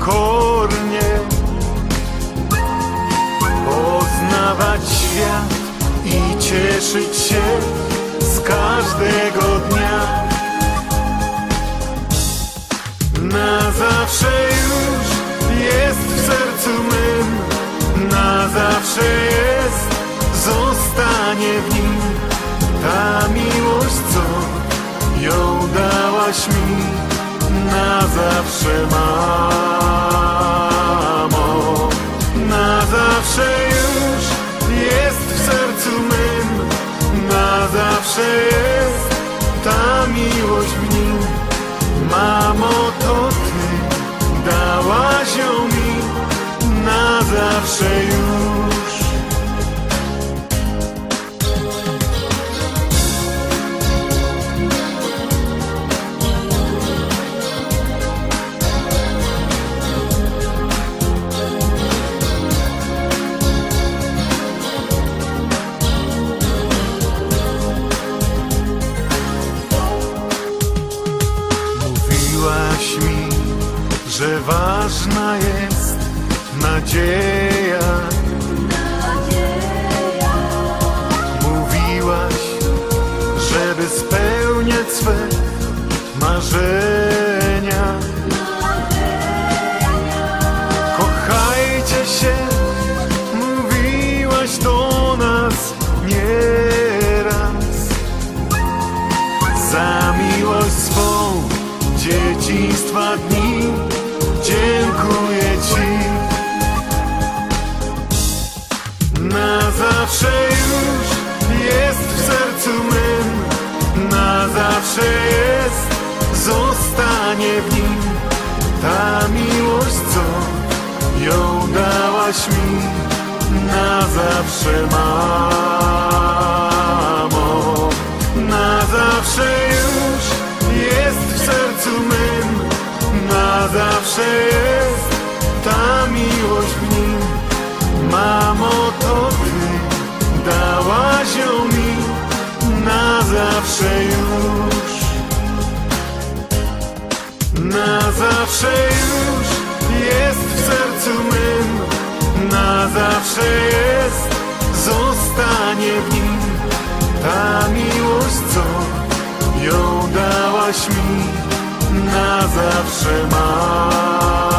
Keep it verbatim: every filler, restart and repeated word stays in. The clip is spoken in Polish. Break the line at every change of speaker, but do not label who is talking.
pokornie poznawać świat i cieszyć się z każdego dnia. Na zawsze już jest w sercu mym, na zawsze jest, zostanie w nim ta miłość, co ją dałaś mi. Na zawsze, mamo, na zawsze już jest w sercu mym, na zawsze jest ta miłość w nim. Mamo, to ty dałaś ją mi na zawsze już. Mówiłaś mi, że ważna jest nadzieja. Mówiłaś, żeby spełniać swe marzenia. Kochajcie się, mówiłaś do nas nieraz. Za miłość swą dzieciństwa dni dziękuję ci. Na zawsze już jest w sercu mym, na zawsze jest, zostanie w nim ta miłość, co ją dałaś mi. Na zawsze, mamo, na zawsze już jest w sercu mym, na zawsze jest ta miłość w nim. Mamo, to ty dałaś ją mi na zawsze już. Na zawsze już jest w sercu mym, na zawsze jest, zostanie w nim ta miłość, co ją dałaś mi. Na zawsze, mamo.